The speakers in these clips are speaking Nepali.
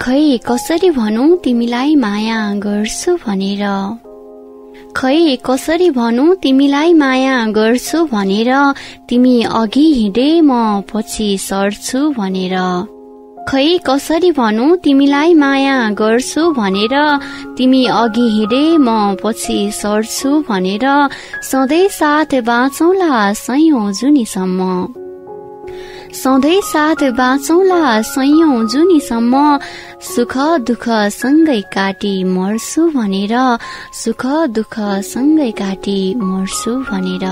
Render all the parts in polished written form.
खै कसरी भनौं तिमीलाई माया गर्छु भनेर, खै कसरी भनौं तिमीलाई माया गर्छु भनेर, तिमी अघि हिँडे म पछि सर्छु भनेर, खै कसरी भनौं तिमीलाई माया गर्छु भनेर, तिमी अघि हिँडे म पछि सर्छु भनेर, सधैँ साथ बाँचौला सयौं जुनीसम्म, सधैँ साथ बाँचौला सयौं जुनीसम्म, सुख दुःख सँगै काटी मर्छु भनेर, सुख दुःख सँगै काटी मर्छु भनेर।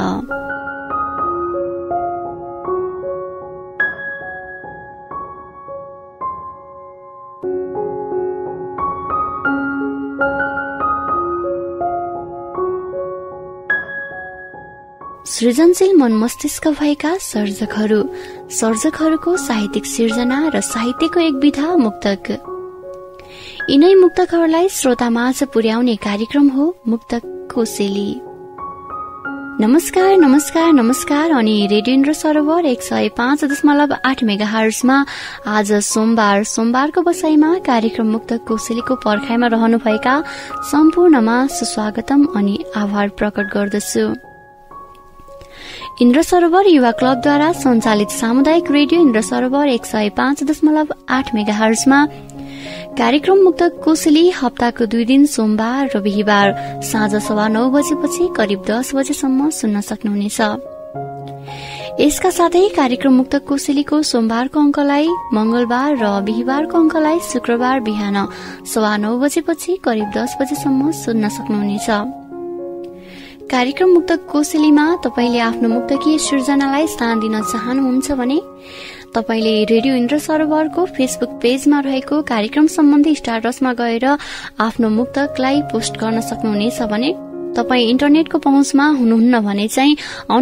सृजनशील मन मस्तिष्क भएका सर्जकहरूको साहित्यिक सिर्जना र साहित्यको एक विधा मुक्तक। यिनै मुक्तकहरूलाई श्रोतामाझ पुर्याउने कार्यक्रम हो मुक्तक कोसेली। नमस्कार नमस्कार नमस्कार अनि रेडियो इन्द्रसरोवर 105.8 मेगाहर्जमा आज सोमबारको बसाईमा कार्यक्रम मुक्तक कोसेलीको पर्खाइमा रहनुभएका सम्पूर्णमा सुस्वागतम अनि आभार प्रकट गर्दछु। इन्द्रसरोवर युवा क्लबद्वारा सञ्चालित सामुदायिक रेडियो इन्द्रसरोवर 105.8 मेगाहर्जमा कार्यक्रम मुक्तक कोसेली हप्ताको 2 दिन सोमबार र बिहीबार साँझ 9:15 बजेपछि करिब 10 बजेसम्म सुन्न सक्नुहुनेछ। यसका साथै कार्यक्रम मुक्तक कोसेलीको सोमबारको अंकलाई मंगलबार र बिहीबारको अंकलाई शुक्रबार बिहान 9:15 बजेपछि करिब 10 बजेसम्म सुन्न सक्नुहुनेछ। कार्यक्रम मुक्तक कोसेलीमा तपाईले आफ्नो मुक्तकीय सृजनालाई स्थान दिन चाहनुहुन्छ भने तपाईले रेडियो इन्द्रसरोवरको फेसबुक पेजमा रहेको कार्यक्रम सम्बन्धी स्टाटसमा गएर आफ्नो मुक्तकलाई पोस्ट गर्न सक्नुहुनेछ भने तपाई इन्टरनेटको पहुँचमा हुनुहुन्न भने चाहिँ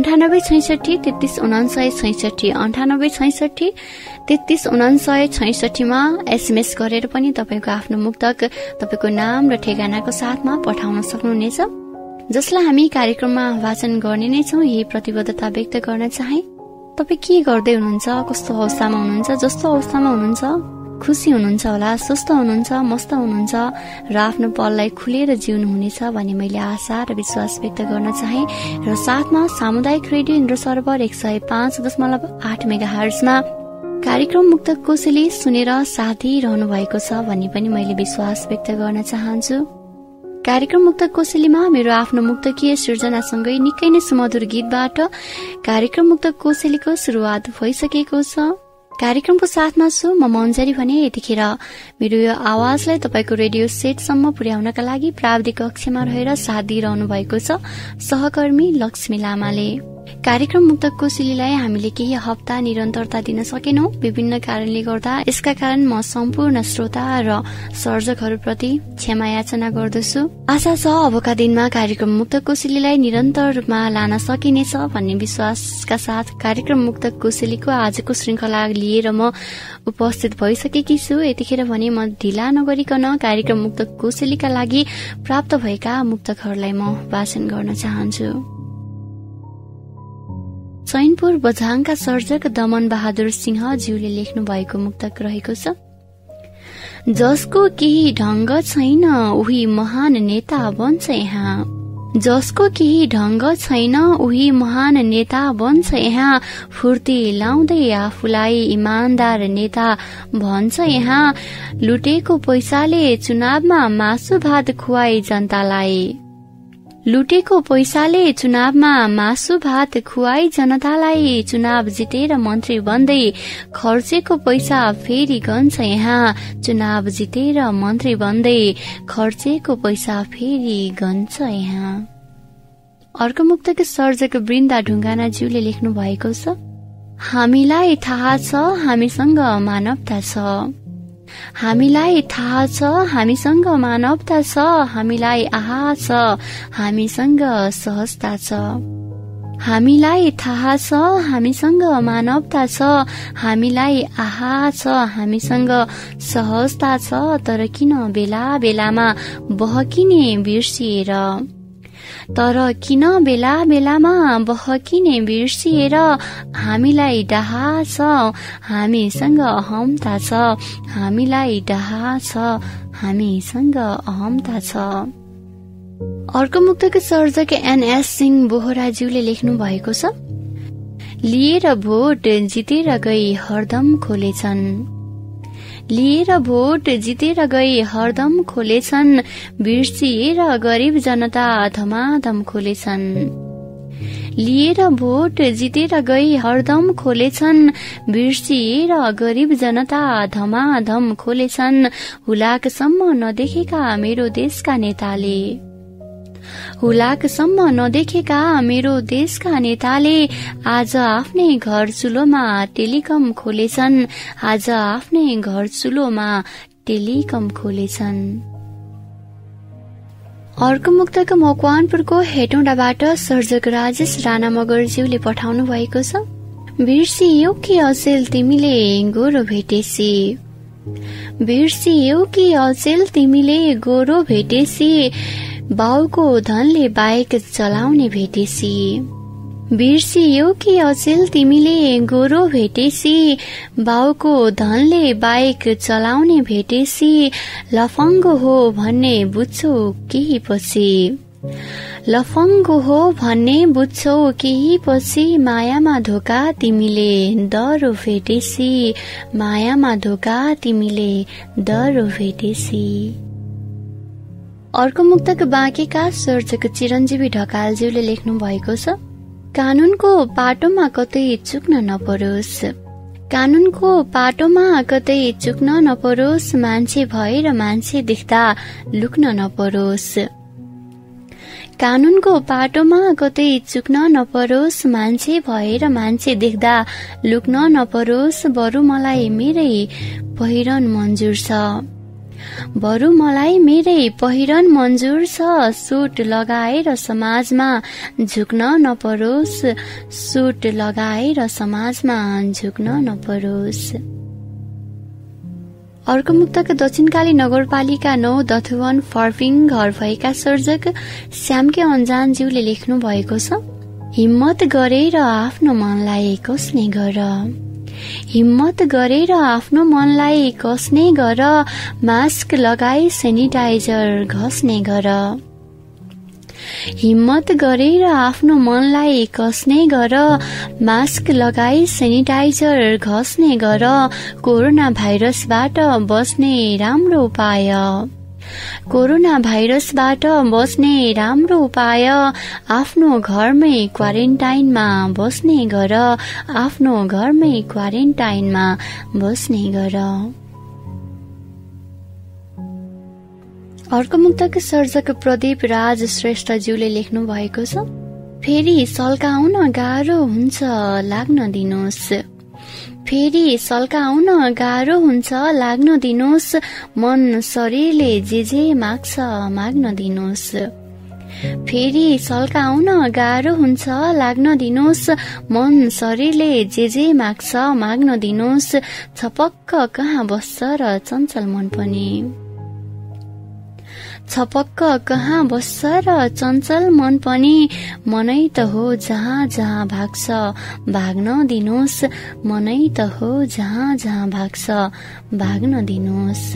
9866339966 9866339966 मा एसएमएस गरेर पनि तपाईको आफ्नो मुक्तक तपाईको नाम र ठेगानाको साथमा पठाउन सक्नुहुनेछ, जसलाई हामी कार्यक्रममा वाचन गर्ने नै छौं। यही प्रतिबद्धता व्यक्त गर्न चाहे। तपाई के गर्दै हुनुहुन्छ, कस्तो अवस्थामा हुनुहुन्छ, जस्तो अवस्थामा हुनुहुन्छ, खुसी हुनुहुन्छ होला, स्वस्थ हुनुहुन्छ, मस्त हुनुहुन्छ र आफ्नो पललाई खुलेर जिउनुहुनेछ भन्ने मैले आशा र विश्वास व्यक्त गर्न चाहे। र साथमा सामुदायिक रेडियो इन्द्रसरोवर 105.8 मेगाहर्जमा कार्यक्रम मुक्तक कोसेली सुनेर साथ दिइरहनु भएको छ भन्ने पनि मैले विश्वास व्यक्त गर्न चाहन्छु। कार्यक्रम मुक्तक कोसेलीमा मेरो आफ्नो मुक्तकीय सृजनासँगै निकै नै सुमधुर गीतबाट कार्यक्रम मुक्तक कोसेलीको शुरूआत भइसकेको छ। कार्यक्रमको साथमा छु म मञ्जरी भने यतिखेर मेरो यो आवाजलाई तपाईको रेडियो सेटसम्म पुर्याउनका लागि प्राविधिक कक्षमा रहेर साथ दिइरहनु भएको छ सहकर्मी लक्ष्मी लामाले। कार्यक्रम मुक्तक कोसेलीलाई हामीले केही हप्ता निरन्तरता दिन सकेनौं विभिन्न कारणले गर्दा। यसका कारण म सम्पूर्ण श्रोता र सर्जकहरूप्रति क्षमा याचना गर्दछु। आशा छ अबका दिनमा कार्यक्रम मुक्तक कोसेलीलाई निरन्तरमा लान सकिनेछ भन्ने विश्वासका साथ कार्यक्रम मुक्तक कोसेलीको आजको श्रृंखला लिएर म उपस्थित भइसकेकी छु। यतिखेर भने म ढिला नगरिकन कार्यक्रम मुक्तक कोसेलीका लागि प्राप्त भएका मुक्तकहरूलाई म वाचन गर्न चाहन्छु। चैनपुर बझाङका सर्जक दमन बहादुर सिंह ज्यूले लेख्नु भएको मुक्तक रहेको छ। जसको केही ढंग छैन उही महान नेता बन्छ यहाँ, जसको केही ढंग छैन उही महान नेता बन्छ यहाँ, फुर्ती लाउँदै आफूलाई इमानदार नेता भन्छ यहाँ, लुटेको पैसाले चुनावमा मासु भात खुवाई जनतालाई, लुटेको पैसाले चुनावमा मासु भात खुवाई जनतालाई, चुनाव जितेर मन्त्री बन्दै खर्चेको पैसा फेरि गन्छ यहाँ, चुनाव जितेर मन्त्री बन्दै खर्चेको पैसा फेरि गन्छ यहाँ। अर्को मुक्तक सर्जक वृन्दा ढुङ्गाना ज्यूले लेख्नु भएको छ। हामीलाई थाहा छ हामीसँग मानवता छ, हामीलाई थाहा छ हामीसँग मानवता छ, हामीलाई आहा छ हामीसँग सहजता छ, हामीलाई थाहा छ हामीसँग मानवता छ, हामीलाई आहा छ हामीसँग सहजता छ, तर किन बेला बेलामा बहकिने बिर्सिएर, तर किन बेला बेलामा बहकिने बिर्सिएर हामीलाई डाहा छ, हामीसँग अहमता छ, हामीलाई डाहा छ, हामीसँग अहमता छ। अर्को मुक्तको सर्जक एनएस सिंह बोहराज्यूले लेख्नु भएको छ, लिएर भोट जितेर गई हरदम खोलेछन्, लिएर भोट जितेर गई हरदम खोलेछन्, बिर्सिएर गरिब जनता धमाधम खोलेछन्, लिएर भोट जितेर गई हरदम खोलेछन्, बिर्सिएर गरिब जनता धमाधम खोलेछन्, हुलाकसम्म नदेखेका मेरो देशका नेताले, हुलाकसम्म नदेखेका मेरो देशका नेताले आज आफ्नै घर चुलोमा टेलिकम खोलेछन्, आज आफ्नै घर चुलोमा टेलिकम खोलेछन्। अर्को मुक्तक मकवानपुरको हेटौँडाबाट सर्जक राजेश राणा मगरज्यूले पठाउनु भएको छ, बिर्सियौ कि अचेल तिमीले गोरो भेटेसी, बिर्सियौ कि अचेल तिमीले गोरो भेटेसी, बाउको धनले बाइक चलाउने भेटेसी, बिर्सियौ कि अचेल तिमीले गोरो भेटेसी, बाउको धनले बाइक चलाउने भेटेसी, लफङ्गो हो भन्ने बुझ्छौ केही पछि, लफङ्गो हो भन्ने बुझ्छौ केही पछि, मायामा धोका तिमीले डरो भेटेसी, मायामा धोका तिमीले डरो भेटेसी। अर्को मुक्तक बाँकेका सर्जक चिरञ्जीवी ढकालज्यूले लेख्नु भएको छ, कानूनको पाटोमा कतै चुक्न नपरोस्, कानूनको पाटोमा कतै चुक्न नपरोस्, मान्छे भएर मान्छे देख्दा लुक्न नपरोस्, कानूनको पाटोमा कतै चुक्न नपरोस्, मान्छे भएर मान्छे देख्दा लुक्न नपरोस्, बरु मलाई मेरै पहिरन मन्जुर छ, बरु मलाई मेरै पहिरन मन्जुर छ, सुट लगाएर समाजमा झुक्न नपरोस्, सुट लगाएर समाजमा झुक्न नपरोस्। अर्को मुक्तक दक्षिणकाली नगरपालिका 9 दथुवन फर्पिङ घर भएका सर्जक श्यामके अन्जानज्यूले लेख्नु भएको छ, हिम्मत गरेर आफ्नो मनलाई कस्ने गर, हिम्मत गरेर आफ्नो मनलाई कस्ने गर, मास्क लगाई सेनिटाइजर घस्ने गर, हिम्मत गरेर आफ्नो मनलाई कस्ने गर, मास्क लगाई सेनिटाइजर घस्ने गर, कोरोना भाइरसबाट बस्ने राम्रो उपाय, कोरोना भाइरसबाट बस्ने राम्रो उपाय, आफ्नो घरमै क्वारेन्टाइनमा बस्ने गर, आफ्नो घरमै क्वारेन्टाइनमा बस्ने गर। अर्को मुक्तक सर्जक प्रदीप राज श्रेष्ठज्यूले लेख्नु भएको छ, फेरि सल्काउन गाह्रो हुन्छ लाग्न दिनुहोस्, फेरि सल्काउन गाह्रो हुन्छ लाग्न दिनुहोस्, मन शरीरले जे माग्छ माग्न दिनुहोस्, फेरि सल्काउन गाह्रो हुन्छ लाग्न दिनुहोस्, मन शरीरले जे माग्छ माग्न दिनुहोस्, छपक्क कहाँ बस्छ र चञ्चल मन पनि, छपक्क कहाँ बस्छ र चञ्चल मन पनि, मनै त हो जहाँ जहाँ भाग्छ भाग्न दिनुहोस्, मनै त हो जहाँ जहाँ भाग्छ भाग्न दिनुहोस्।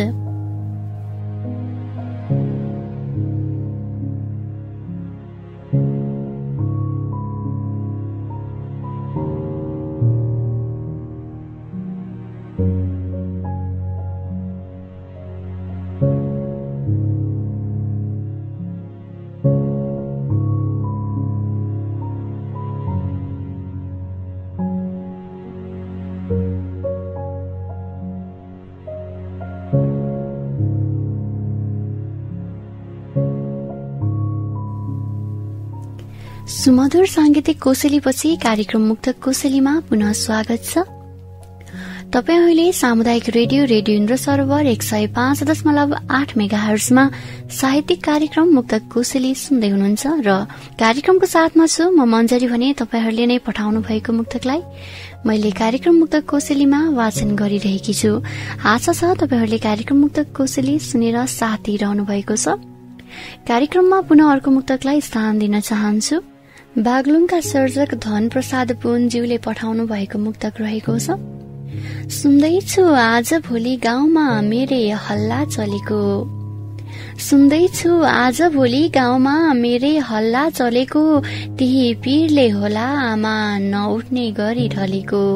सुमधुर सांगीतिक कोसेलीपछि कार्यक्रम मुक्तक कोसेलीमा पुनः स्वागत छ। तपाईं अहिले सामुदायिक रेडियो इन्द्रसरोवर 105.8 मेगाहर्जमा साहित्यिक कार्यक्रम मुक्तक कोसेली सुन्दै हुनुहुन्छ र कार्यक्रमको साथमा छु म मञ्जरी भने तपाईहरूले नै पठाउनु भएको मुक्तकलाई मैले कार्यक्रम मुक्तक कोसेलीमा वाचन गरिरहेकी छु। आशा छ तपाईहरूले कार्यक्रम मुक्तक कोसेली सुनेर साथ दिइरहनु भएको छ। कार्यक्रममा पुनः अर्को मुक्तकलाई स्थान दिन चाहन्छु। बागलुङका सर्जक धन प्रसाद पुनज्यूले पठाउनु भएको मुक्तक रहेको छ। सुन्दैछु आज भोलि गाउँमा मेरै हल्ला चलेको, सुन्दैछु आज भोलि गाउँमा मेरै हल्ला चलेको, त्यही पीरले होला आमा नउठ्ने गरी ढलेको।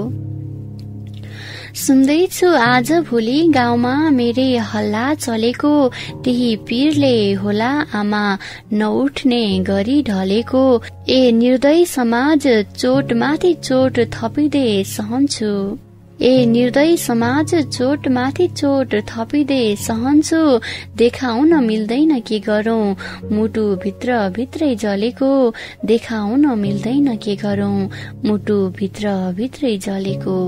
सुन्दैछु आज भोलि गाउँमा मेरै हल्ला चलेको, त्यही पीरले होला आमा नउठ्ने गरी ढलेको। ए निर्दय समाज चोट माथि चोट थपिँदै सहन्छु, ए निर्दय समाज चोट माथि चोट थपिँदै सहन्छु। देखाउन मिल्दैन के गरौं मुटु भित्र भित्रै जलेको, देखाउन मिल्दैन के गरौं मुटु भित्र भित्रै जलेको।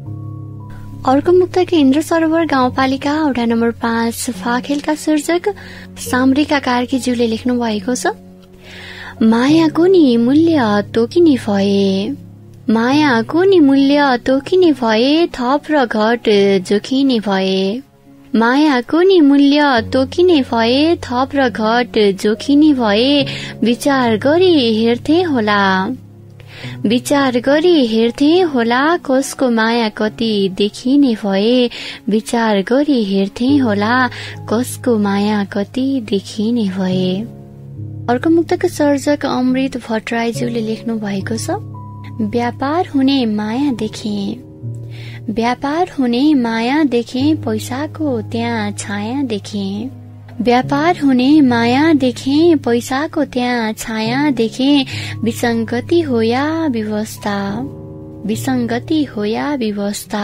अर्को मुक्तक इन्द्रसरोवर गाउँपालिका वडा नम्बर 5 फाखेलका सर्जक सामरिका कार्कीज्यूले लेख्नु भएको छ। मायाको नि मूल्य तोकिने भए, मायाको नि मूल्य तोकिने भए, थप र घट जोखिने भए। मायाको नि मूल्य तोकिने भए, थप र घट जोखिने भए। विचार गरी हेर्थे होला, विचार गरी हेर्थे होला, कसको माया कति देखिने भए। विचार गरी हेर्थे होला, कसको माया कति देखिने भए। अर्को मुक्तक सर्जक अमृत भट्टराईज्यूले लेख्नु भएको छ। व्यापार हुने माया देखे, व्यापार हुने माया देखे, पैसाको त्यहाँ छाया देखे। व्यापार हुने माया देखे, पैसाको त्यहाँ छाया देखे। विसंगति हो या व्यवस्था, विसंगति हो या व्यवस्था,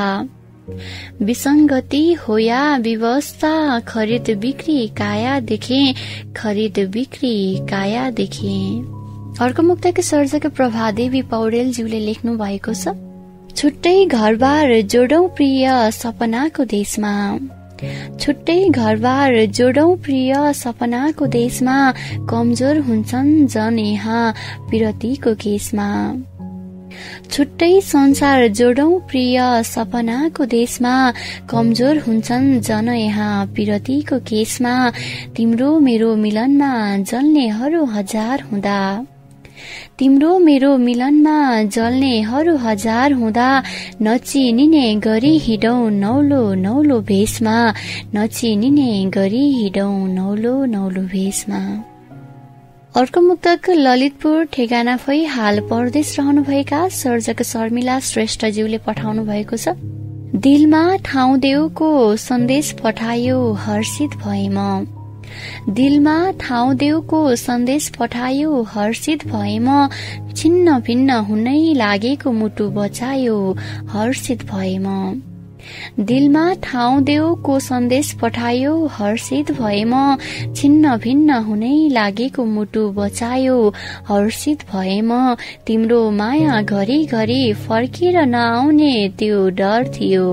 विसंगति हो या व्यवस्था। खरीद बिक्री काया देखे, खरीद बिक्री काया देखे। अर्को मुक्तक सर्जक प्रभादेवी पौडेलज्यूले लेख्नु भएको छ। छुट्टै घरबार जोडौं प्रिय सपनाको देशमा, छुट्टै घरबार जोडौं प्रिय सपनाको देशमा। कमजोर हुन्छन् जन यहाँ पिरतीको केसमा, छुट्टै संसार जोडौं प्रिय सपनाको देशमा। कमजोर हुन्छन् जन यहाँ पिरतीको केसमा। तिम्रो मेरो मिलनमा जल्नेहरू हजार हुँदा, तिम्रो मेरो मिलनमा जल्नेहरू हजार हुँदा। नचिनिने गरी हिँडौं नौलो नौलो भेषमा, नचिनिने गरी हिँडौं नौलो नौलो भेषमा। अर्को मुक्तक ललितपुर ठेगाना भई हाल परदेश रहनुभएका सर्जक शर्मिला श्रेष्ठज्यूले पठाउनु भएको छ। दिलमा ठाउँ देउको सन्देश पठायो हर्षित भए म, दिलमा ठाउँ देउको सन्देश पठायो हर्षित भए म। छिन्न भिन्न हुनै लागेको मुटु बचायो हर्षित भए म, दिलमा ठाउँ देउको सन्देश पठायो हर्षित भए म। छिन्न भिन्न हुनै लागेको मुटु बचायो हर्षित भए म। तिम्रो माया घरि घरि फर्केर नआउने त्यो डर थियो,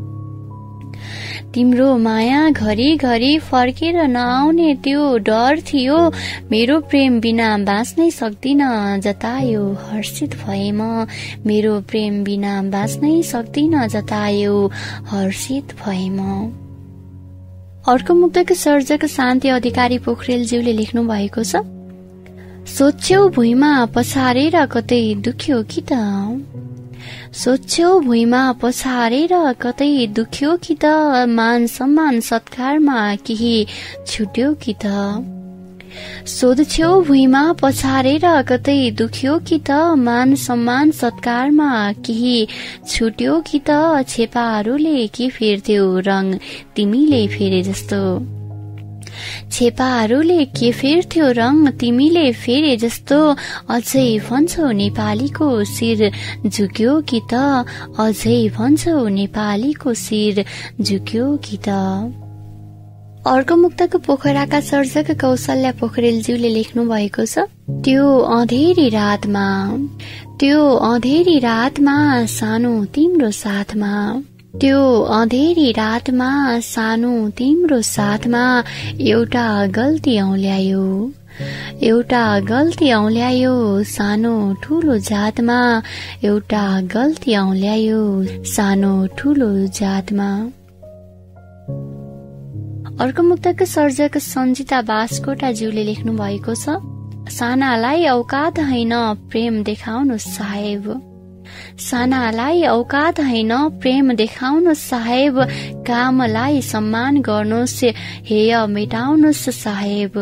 तिम्रो माया घरि घरि फर्केर नआउने त्यो डर थियो। मेरो प्रेम बिना बाँच्नै सक्दिन जतायो हर्षित भए म, मेरो प्रेम बिना बाँच्नै सक्दिन जतायो हर्षित भए म। अर्को मुक्तक सर्जक शान्ति अधिकारी पोखरेलज्यूले लेख्नु भएको छ। सोच्यौ भुइँमा पछारेर कतै दुख्यो कि त, सोच्यौ भुइँमा पछारेर कतै दुख्यो कि त। मान सम्मान सत्कारमा केही छुट्यो कि त, सोध्छौ भुइँमा पछारेर कतै दुख्यो कि त। मान सम्मान सत्कारमा केही छुट्यो कि त। छेपाहरूले के फेर्थ्यौ रङ तिमीले फेरे जस्तो, छेपाहरूले के फेर्थ्यो रङ तिमीले फेरे जस्तो। अझै भन्छौ नेपालीको शिर झुक्यो कि त, अझै भन्छौ नेपालीको शिर झुक्यो कि त। अर्को मुक्तक पोखराका सर्जक कौशल्या पोखरेलज्यूले लेख्नु भएको छ। त्यो अँधेरी रातमा, त्यो अँधेरी रातमा सानो तिम्रो साथमा, त्यो अँधेरी रातमा सानो तिम्रो साथमा। एउटा गल्ती औल्यायो, एउटा गल्ती औल्यायो सानो ठुलो जातमा, एउटा गल्ती औल्यायो सानो ठुलो जातमा। अर्को मुक्तक सर्जक सञ्जिता बास्कोटाज्यूले लेख्नु भएको छ, सानालाई औकात हैन प्रेम देखाउनु साहेब, सानालाई औकात हैन प्रेम देखाउनु साहेब, कामलाई सम्मान गर्नुहोस् हेय मेटाउनुहोस् साहेब,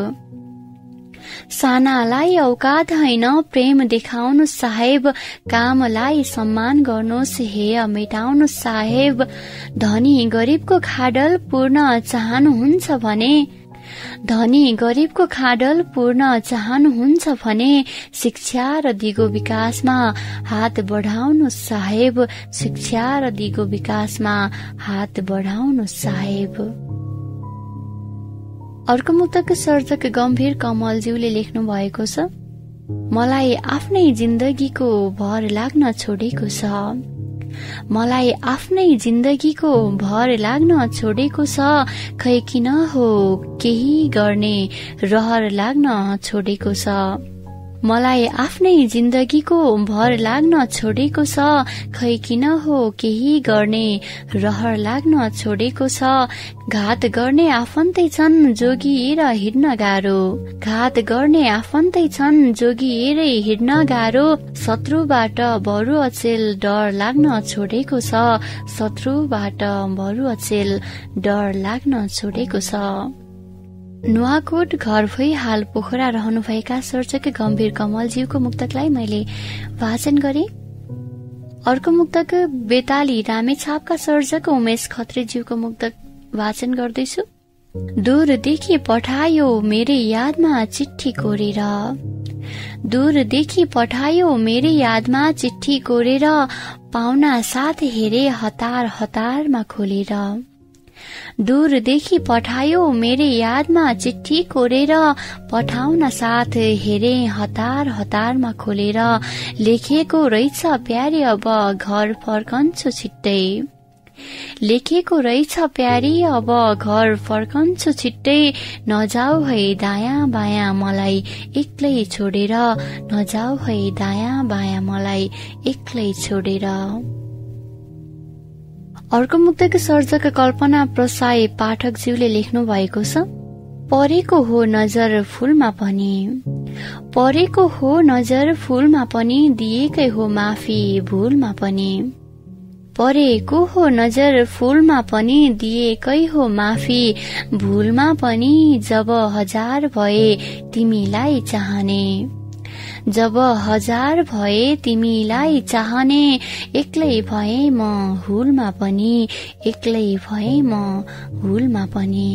सानालाई औकात हैन प्रेम देखाउनु साहेब, कामलाई सम्मान गर्नुहोस् हेय मेटाउनु साहेब, धनी गरीबको खाडल पूर्ण चाहनुहुन्छ भने, धनी गरीबको खाडल पूर्ण चाहनुहुन्छ भने, शिक्षा र दिगो विकासमा हात बढाउनु साहेब, शिक्षा र दिगो विकासमा हात बढाउनु साहेब। अर्को मुक्तक सर्जक गम्भीर कमलज्यूले लेख्नु भएको छ, मलाई आफ्नै जिन्दगीको भर लाग्न छोडेको छ, मलाई आफ्नै जिन्दगीको भर लाग्न छोडेको छ, खै किन हो केही गर्ने रहर लाग्न छोडेको छ, मलाई आफ्नै जिन्दगीको भर लाग्न छोडेको छ, खै किन हो केही गर्ने रहर लाग्न छोडेको छ, घात गर्ने आफन्तै छन् जोगिएर हिँड्न गाह्रो, घात गर्ने आफन्तै छन् जोगिएर हिँड्न गाह्रो, शत्रुबाट बरु अचेल डर लाग्न छोडेको छ, शत्रुबाट बरु अचेल डर लाग्न छोडेको छ। नुवाकोट घर भई हाल पोखरा रहनुभएका सर्जक गम्भीर कमलज्यूको मुक्तकलाई मैले वाचन गरे। अर्को मुक्तक बेताली रामेछापका सर्जक उमेश खत्रीज्यूको मुक्तक वाचन गर्दैछु। दूरदेखि पठायो मेरै यादमा चिट्ठी कोरेर, दूरदेखि पठायो मेरै यादमा चिट्ठी कोरेर, पाहुना साथ हेरे हतार हतारमा खोलेर, दूरदेखि पठायो मेरै यादमा चिट्ठी कोरेर, पठाउन साथ हेरे हतार हतारमा खोलेर, लेखेको रहेछ प्यारी अब घर फर्कन्छु छिट्टै, लेखेको रहेछ प्यारी अब घर फर्कन्छु छिट्टै, नजाऊ है दायाँ बायाँ मलाई एक्लै छोडेर, नजाऊ है दायाँ बायाँ मलाई एक्लै छोडेर। अर्को मुक्तक सर्जक कल्पना प्रसाई पाठकज्यूले लेख्नु भएको छ, परेको हो नजर फूलमा पनि, परेको हो नजर फूलमा पनि, दिएकै हो माफी भूलमा पनि, परेको हो नजर फूलमा पनि, दिएकै हो माफी भूलमा पनि, जब हजार भए तिमीलाई चाहने, जब हजार भए तिमीलाई चाहने, एक्लै भए म हुलमा पनि, एक्लै भए म हुलमा पनि।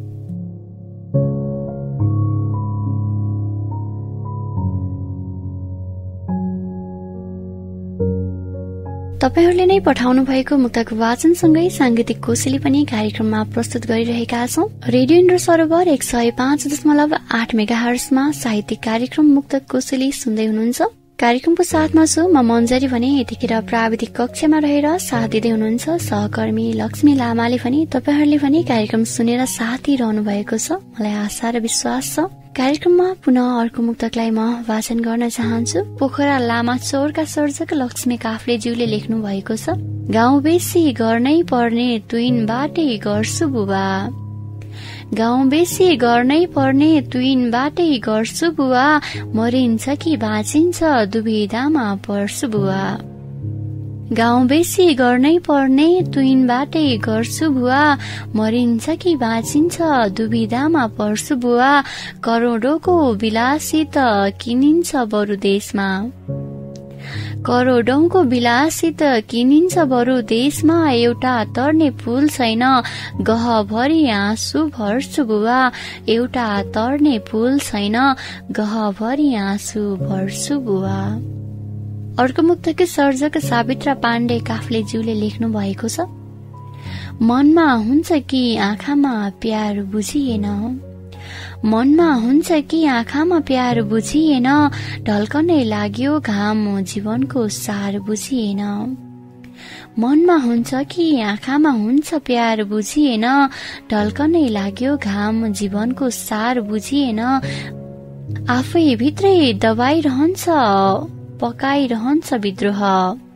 तपाईहरूले नै पठाउनु भएको मुक्तक वाचनसँगै सांगीतिक कोसेली पनि कार्यक्रममा प्रस्तुत गरिरहेका छौं। रेडियो इन्द्रसरोवर 105.8 मेगाहर्जमा साहित्यिक कार्यक्रम मुक्तक कोसेली सुन्दै हुनुहुन्छ। कार्यक्रमको साथमा छु म मञ्जरी भने यतिखेर प्राविधिक कक्षमा रहेर साथ दिँदै हुनुहुन्छ सहकर्मी लक्ष्मी लामाले पनि तपाईहरूले पनि कार्यक्रम सुनेर साथ दिइरहनु भएको छ, मलाई आशा र विश्वास छ। कार्यक्रममा पुनः अर्को मुक्तकलाई म वाचन गर्न चाहन्छु। पोखरा लामाचौरका सर्जक लक्ष्मी काफ्लेज्यूले लेख्नु भएको छ, गाउँ बेसी गर्नै पर्ने तुइन बाटै गर्छु बुबा, गाउँ बेसी गर्नै पर्ने तुइन बाटै गर्छु बुवा, मरिन्छ कि बाँचिन्छ दुविधामा पर्छु बुवा, गाउँ बेसी गर्नै पर्ने तुइन बाटै गर्छु बुवा, मरिन्छ कि बाँचिन्छ दुविधामा पर्छु बुवा, करोडौंको विलासित किनिन्छ बरु देशमा, करोडौंको विलासित किनिन्छ बरु देशमा, एउटा तर्ने पुल छैन गहभरि आँसु भर्छु बुवा, एउटा तर्ने पुल छैन गहभरि आँसु भर्छु बुवा। अर्को मुक्तकी सर्जक सावित्रा पाण्डे काफ्लेज्यूले लेख्नु भएको छ, मनमा हुन्छ कि आँखामा प्यार बुझिएन, मनमा हुन्छ कि आँखामा प्यार बुझिएन, ढल्कनै लाग्यो घाम जीवनको सार बुझिएन, मनमा हुन्छ कि आँखामा हुन्छ प्यार बुझिएन, ढल्कनै लाग्यो घाम जीवनको सार बुझिएन, आफै भित्रै दबाइरहन्छ पकाइरहन्छ विद्रोह,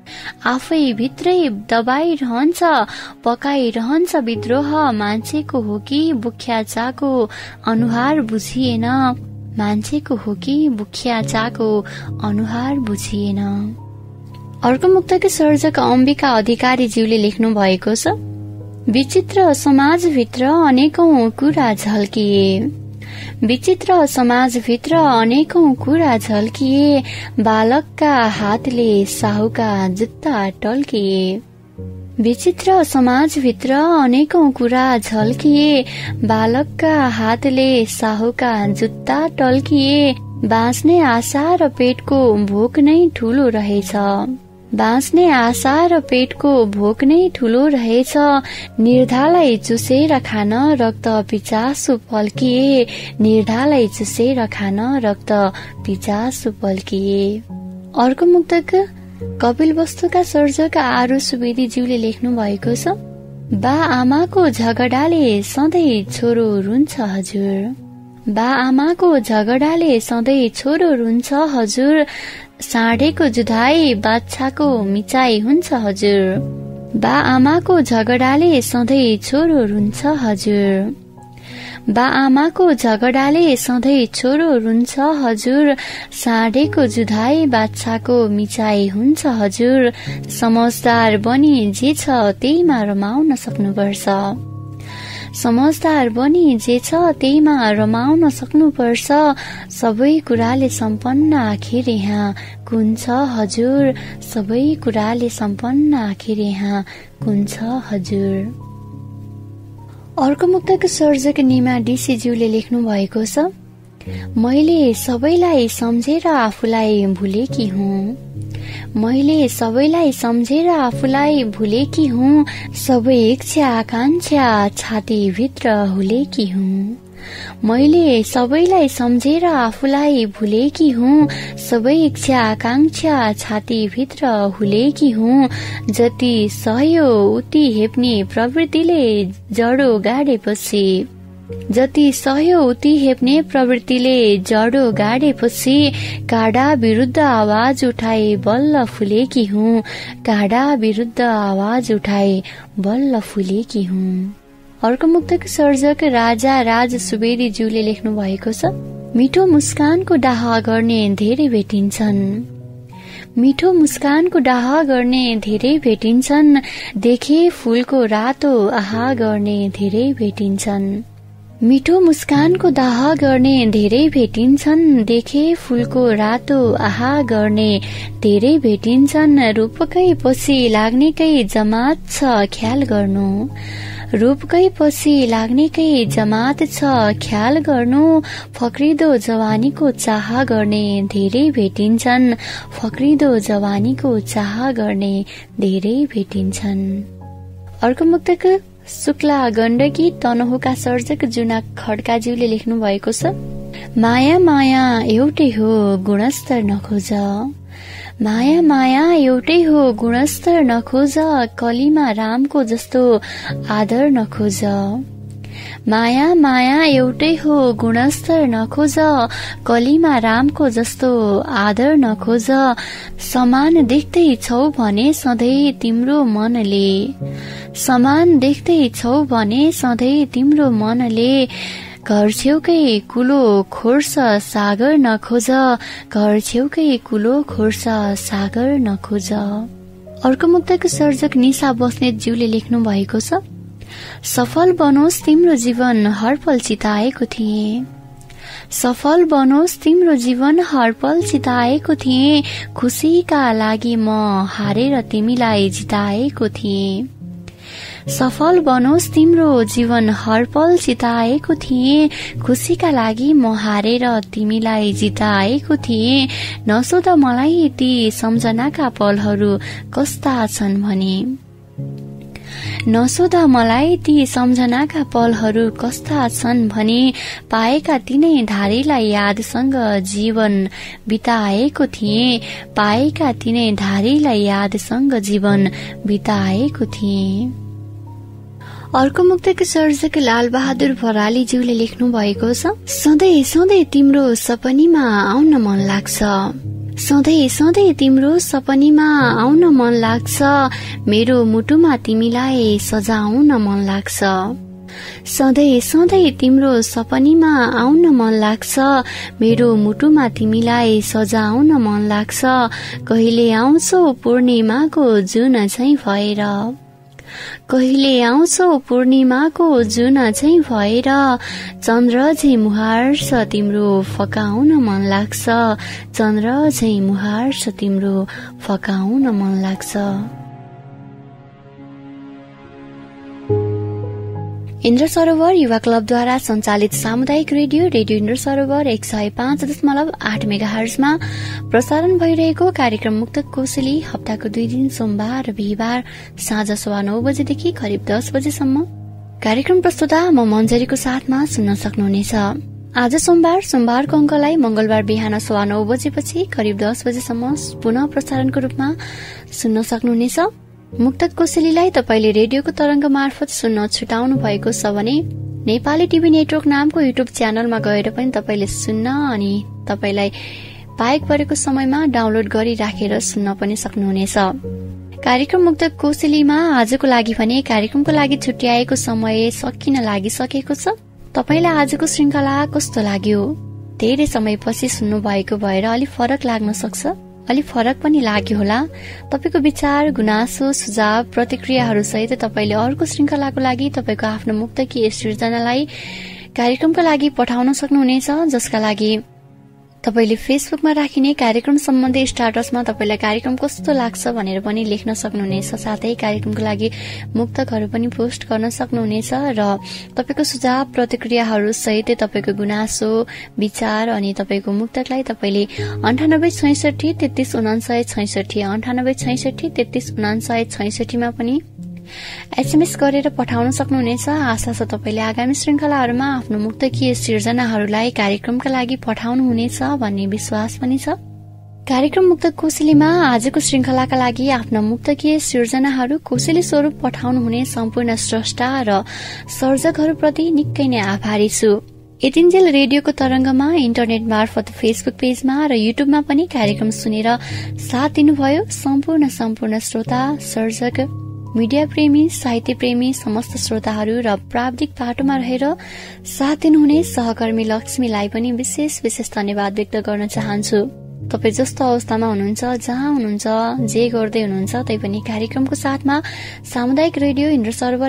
आफै भित्रै दबाइरहन्छ पकाइरहन्छ विद्रोह। मान्छेको हो कि बुख्या चाको अनुहार बुझिएन, मान्छेको हो कि बुख्या चाको अनुहार बुझिएन। अर्को मुक्तक सर्जक अम्बिका अधिकारीज्यूले लेख्नु भएको छ, विचित्र समाजभित्र अनेकौं कुरा झल्किए, विचित्र समाजभित्र अनेकौं कुरा झल्किए, बालकका हातले साहुका जुत्ता टल्किए। विचित्र समाजभित्र अनेकौं कुरा झल्किए, बालकका हातले साहुका जुत्ता टल्किए। बाँच्ने आशा र पेटको भोक नै ठूलो रहेछ, बाँच्ने आशा र पेटको भोक नै ठूलो रहेछ। निर्धालाई चुसेर खान रक्त पिचासो पल्किए, निर्धालाई चुसेर खान रक्त पिचासो पल्किए। अर्को मुक्तक कपिल वस्तुका सर्जक आरु सुवेदीज्यूले लेख्नु भएको छ, बा आमाको झगडाले सधैँ छोरो रुन्छ हजुर, बा आमाको झगडाले सधैँ छोरो रुन्छ हजुर। साँढेको जुधाई बाछाको मिचाई हुन्छ हजुर, बा आमाको झगडाले सधैँ छोरो रुन्छ हजुर, बा आमाको झगडाले सधैँ छोरो रुन्छ हजुर। साँढेको जुधाई बाछाको मिचाई हुन्छ हजुर। समझदार बनी जे छ त्यहीमा रमाउन सक्नुपर्छ, समझदार बनी जे छ त्यहीमा रमाउन सक्नुपर्छ। सबै कुराले सम्पन्न आखिर यहाँ कुन छ हजुर, सबै कुराले सम्पन्न आखिर यहाँ कुन छ हजुर। अर्को मुक्तक सर्जक निमा डीसीज्यूले लेख्नु भएको छ, मैले सबैलाई सम्झेर आफूलाई भुलेकी हुँ, मैले सबैलाई सम्झेर आफूलाई भुलेकी हुँ। सबै इच्छा आकांक्षा छातीभित्र हुलेकी हुँ, मैले सबैलाई सम्झेर आफूलाई भुलेकी हुँ। सबै इच्छा आकांक्षा छातीभित्र हुलेकी हुँ। जति सहयो उति हेप्ने प्रवृत्तिले जडो गाडेपछि, जति सहयो उति हेप्ने प्रवृत्तिले जडो गाडेपछि। काँडा विरुद्ध आवाज उठाए बल्ल फुलेकी हुँ, काँडा विरुद्ध आवाज उठाए बल्ल फुलेकी हुँ। अर्को मुक्तक सर्जक राजा राज सुवेदीज्यूले लेख्नु भएको छ, मिठो मुस्कानको डाह गर्ने धेरै भेटिन्छन्, मिठो मुस्कानको डाह गर्ने धेरै भेटिन्छन्। देखे फूलको रातो आहा गर्ने धेरै भेटिन्छन्, मिठो मुस्कानको दाह गर्ने धेरै भेटिन्छन्। देखे फूलको रातो आहा गर्ने धेरै भेटिन्छन्। रूपकै पछि लाग्नेकै जमात छ ख्याल गर्नु, रूपकै पछि लाग्नेकै जमात छ ख्याल गर्नु। फक्रिदो जवानीको चाह गर्ने धेरै भेटिन्छन्, फक्रिदो जवानीको चाह गर्ने धेरै भेटिन्छन्। अर्को मुक्तक शुक्ला गण्डकी तनहुका सर्जक जुना खड्काज्यूले लेख्नु भएको छ, माया माया एउटै हो गुणस्तर नखोज, माया माया एउटै हो गुणस्तर नखोज। कलीमा रामको जस्तो आदर नखोज, माया माया एउटै हो गुणस्तर नखोज। कलीमा रामको जस्तो आदर नखोज। समान देख्दै छौ भने सधैँ तिम्रो मनले, समान देख्दै छौ भने सधैँ तिम्रो मनले। घर छेउकै कुलो खोर्छ सागर नखोज, घर छेउकै कुलो खोर्छ सागर नखोज। अर्को मुक्तक सर्जक निशा बस्नेतज्यूले लेख्नु भएको छ, सफल बनोस् तिम्रो जीवन हरपल चिताएको थिए, सफल बनोस् तिम्रो जीवन हरपल चिताएको थिए। खुसीका लागि म हारेर तिमीलाई जिताएको थिएँ, सफल बनोस् तिम्रो जीवन हरपल चिताएको थिएँ। खुसीका लागि म हारेर तिमीलाई जिताएको थिएँ। नसोध मलाई ती सम्झनाका पलहरू कस्ता छन् भने, नसोध मलाई ती सम्झनाका पलहरू कस्ता छन् भने। पाएका तिनै धारीलाई यादसँग जीवन बिताएको थिएँ, पाएका तिनै धारीलाई यादसँग जीवन बिताएको थिएँ। अर्को मुक्तक सर्जक लालबहादुर भरालीज्यूले लेख्नु भएको छ, सधैँ सधैँ तिम्रो सपनीमा आउन मन लाग्छ, सधैँ सधैँ तिम्रो सपनीमा आउन मन लाग्छ, मेरो मुटुमा तिमीलाई सजाउन मन लाग्छ। सधैँ सधैँ तिम्रो सपनीमा आउन मन लाग्छ, मेरो मुटुमा तिमीलाई सजाउन मन लाग्छ। कहिले आउँछौ पूर्णिमाको जुन झैं भएर, कहिले आउँछौ पूर्णिमाको जुन झैं भएर, चन्द्र झैं मुहार छ तिम्रो फकाउन मन लाग्छ, चन्द्र झैं मुहार छ तिम्रो फकाउन मन लाग्छ। इन्द्रसरोवर युवा क्लबद्वारा सञ्चालित सामुदायिक रेडियो इन्द्रसरोवर 105.8 मेगाहर्जमा प्रसारण भइरहेको कार्यक्रम मुक्तक कोसेली हप्ताको 2 दिन सोमबार र बिहिबार साँझ 9:15 बजेदेखि करिब 10 बजेसम्म कार्यक्रम प्रस्तुता म मञ्जरीको साथमा सुन्न सक्नुहुनेछ। आज सोमबारको अंकलाई मंगलबार बिहान 9:15 बजेपछि करिब 10 बजेसम्म पुनः प्रसारणको रूपमा सुन्न सक्नुहुनेछ। मुक्तक कोसेलीलाई तपाईले रेडियोको तरंग मार्फत सुन्न छुटाउनु भएको छ भने नेपाली टिभी नेटवर्क नामको युट्युब च्यानलमा गएर पनि तपाईले सुन्न अनि तपाईलाई पाएक परेको समयमा डाउनलोड गरी राखेर सुन्न पनि सक्नुहुनेछ। कार्यक्रम मुक्तक कोसेलीमा आजको लागि भने कार्यक्रमको लागि छुट्याएको समय सकिन लागिसकेको छ। तपाईलाई आजको श्रृंखला कस्तो लाग्यो? धेरै समयपछि सुन्नु भएको भएर अलि फरक लाग्न सक्छ, अलि फरक पनि लाग्यो होला। तपाईको विचार, गुनासो, सुझाव, प्रतिक्रियाहरू सहित तपाईले अर्को श्रृंखलाको लागि तपाईको आफ्नो मुक्तकीय सृजनालाई कार्यक्रमका लागि पठाउन सक्नुहुनेछ, जसका लागि तपाईले फेसबुकमा राखिने कार्यक्रम सम्बन्धी स्ट्याटसमा तपाईलाई कार्यक्रम कस्तो लाग्छ भनेर पनि लेख्न सक्नुहुनेछ। साथै कार्यक्रमको लागि मुक्तकहरू पनि पोस्ट गर्न सक्नुहुनेछ र तपाईको सुझाव, प्रतिक्रियाहरू सहित तपाईको गुनासो, विचार अनि तपाईको मुक्तकलाई तपाईले 9866 33 69 66 9866 33 69 66 मा पनि एसएमएस गरेर पठाउन सक्नुहुनेछ। आशा छ तपाईले आगामी श्रृंखलाहरूमा आफ्नो मुक्तकीय सृजनाहरूलाई कार्यक्रमका लागि पठाउनु हुनेछ भन्ने विश्वास पनि छ। कार्यक्रम मुक्तक कोसेलीमा आजको श्रृंखलाका लागि आफ्ना मुक्तकीय सृजनाहरू कोसेली स्वरूप पठाउनु हुने सम्पूर्ण स्रष्टा र सर्जकहरूप्रति निकै नै आभारी छु। यतिन्जेल रेडियोको तरंगमा, इन्टरनेट मार्फत फेसबुक पेजमा र युट्युबमा पनि कार्यक्रम सुनेर साथ दिनुभयो सम्पूर्ण श्रोता, सर्जक, मीडिया प्रेमी, साहित्य प्रेमी समस्त श्रोताहरू र प्राविधिक बाटोमा रहेर साथ दिनुहुने सहकर्मी लक्ष्मीलाई पनि विशेष धन्यवाद व्यक्त गर्न चाहन्छु। तपाई जस्तो अवस्थामा हुनुहुन्छ, जहाँ हुनुहुन्छ, जे गर्दै हुनुहुन्छ, तैपनि कार्यक्रमको साथमा सामुदायिक रेडियो इन्द्रसरोवर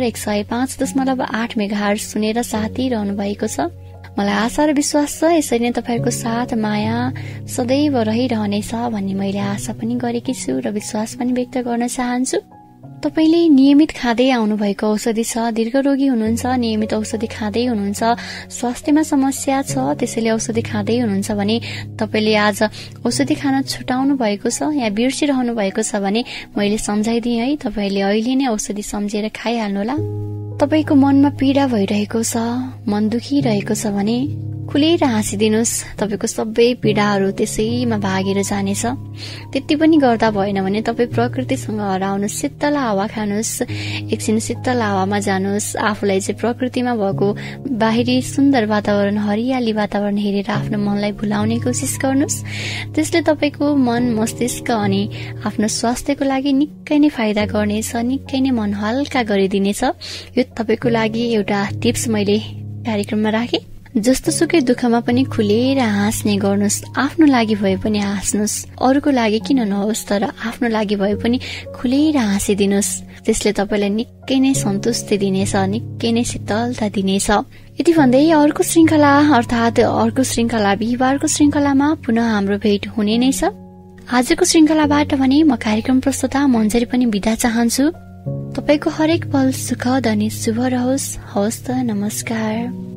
105.8 मेगाहर्ज सुनेर साथ दिइरहनु भएको छ। मलाई आशा र विश्वास छ यसरी नै तपाईहरुको साथ, माया सदैव रहिरहनेछ भन्ने मैले आशा पनि गरेकी छु र विश्वास पनि व्यक्त गर्न चाहन्छु। तपाईले नियमित खाँदै आउनु भएको औषधि छ, दीर्घरोगी हुनुहुन्छ, नियमित औषधि खाँदै हुनुहुन्छ, स्वास्थ्यमा समस्या छ, त्यसैले औषधि खाँदै हुनुहुन्छ भने तपाईले आज औषधि खान छुटाउनु भएको छ या बिर्सिरहनु भएको छ भने मैले सम्झाइदिए है, तपाईले अहिले नै औषधि सम्झेर खाइहाल्नुहोला। तपाईको मनमा पीडा भइरहेको छ, मन दुखिरहेको छ भने खुलेर हाँसिदिनुस्, तपाईको सबै पीडाहरू त्यसैमा भागेर जानेछ। त्यति पनि गर्दा भएन भने तपाई प्रकृतिसँग हराउनुस्, शीतल हावा खानुस्, एकछिन शीतल हावामा जानुस्, आफूलाई चाहिँ प्रकृतिमा भएको बाहिरी सुन्दर वातावरण, हरियाली वातावरण हेरेर आफ्नो मनलाई भुलाउने कोसिस गर्नुस्। त्यसले तपाईको मन, मस्तिष्क अनि आफ्नो स्वास्थ्यको लागि निकै नै फाइदा गर्नेछ, निकै नै मन हल्का गरिदिनेछ। यो तपाईको लागि एउटा टिप्स मैले कार्यक्रममा राखे। जस्तो सुकै दुःखमा पनि खुलेर हाँस्ने गर्नुस्, आफ्नो लागि भए पनि हाँस्नुस्, अरूको लागि किन नहोस् तर आफ्नो लागि भए पनि खुलेर हाँसिदिनुस्। त्यसले तपाईलाई निकै नै सन्तुष्टि दिनेछ, निकै नै शीतलता दिनेछ। यति भन्दै अर्को श्रृंखला अर्थात अर्को श्रृंखला बिहिबारको श्रृंखलामा पुनः हाम्रो भेट हुने नै छ। आजको श्रृंखलाबाट भने म कार्यक्रम प्रस्तुता मञ्जरी पनि बिदा चाहन्छु। तपाईको हरेक पल सुखद अनि शुभ रहोस्। हवस् त, नमस्कार।